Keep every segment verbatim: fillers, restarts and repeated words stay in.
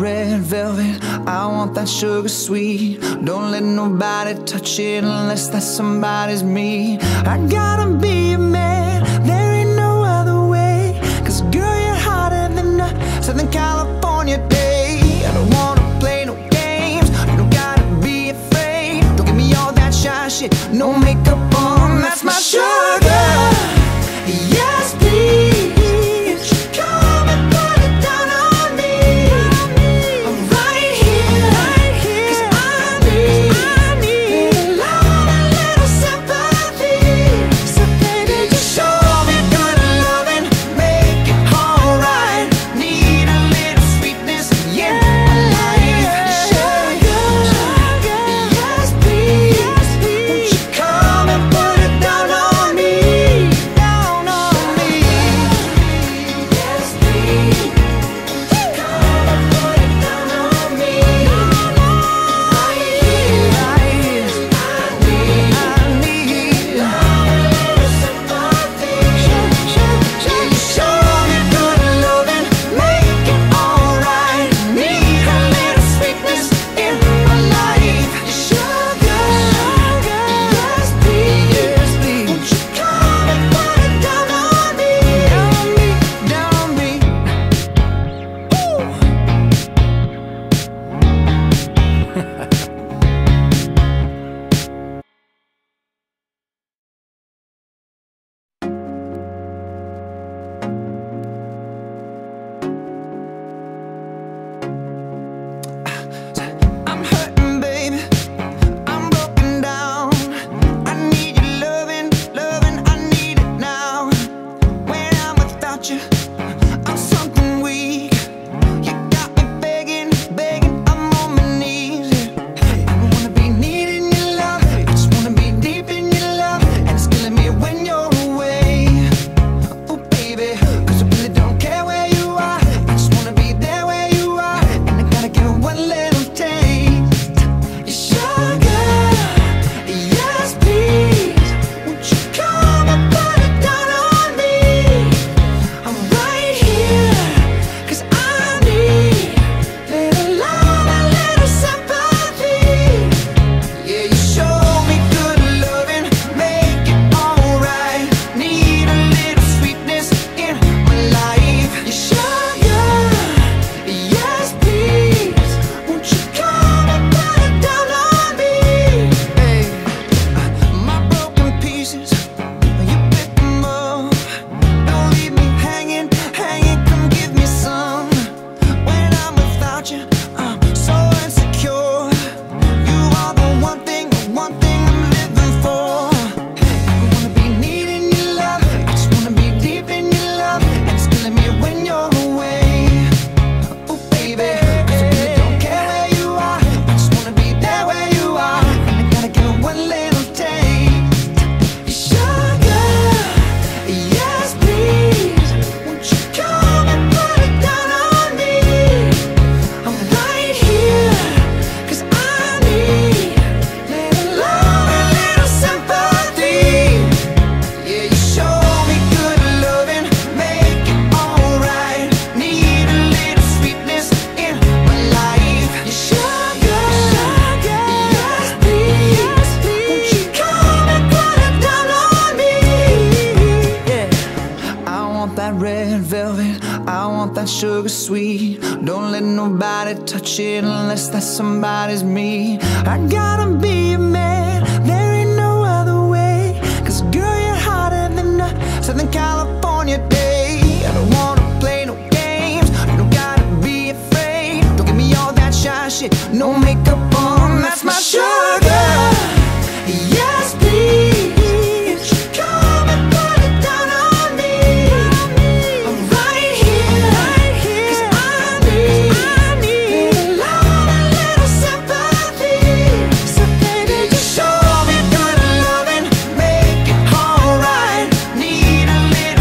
red velvet, I want that sugar sweet. Don't let nobody touch it unless that somebody's me. I gotta be a man, there ain't no other way. Cause girl, you're hotter than a Southern California day. I don't wanna play no games, you don't gotta be afraid. Don't give me all that shy shit, no makeup on, that's my sugar. Yes, please. Sugar sweet, don't let nobody touch it unless that somebody's me. I gotta be a man, there ain't no other way. Cause girl, you're hotter than a Southern California day. I don't wanna play no games, you don't gotta be afraid. Don't give me all that shy shit, no makeup on, that's my sugar. Yes, please. Show me good loving, make it alright. Need a little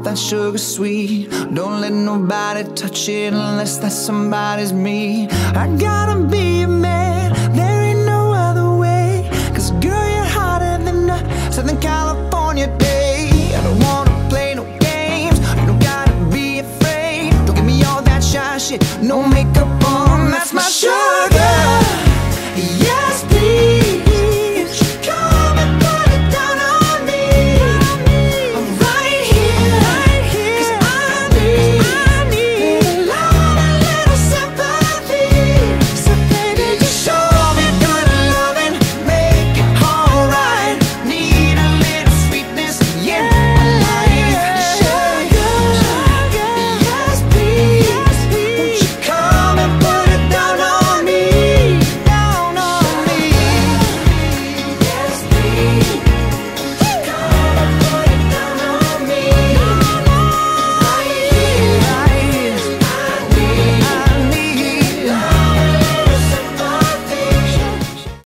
that sugar sweet. Don't let nobody touch it unless that somebody's me. I gotta be a man, there ain't no other way. Cause girl, you're hotter than a Southern California day. I don't wanna play no games, you don't gotta be afraid. Don't give me all that shy shit, no makeup on, that's my sugar.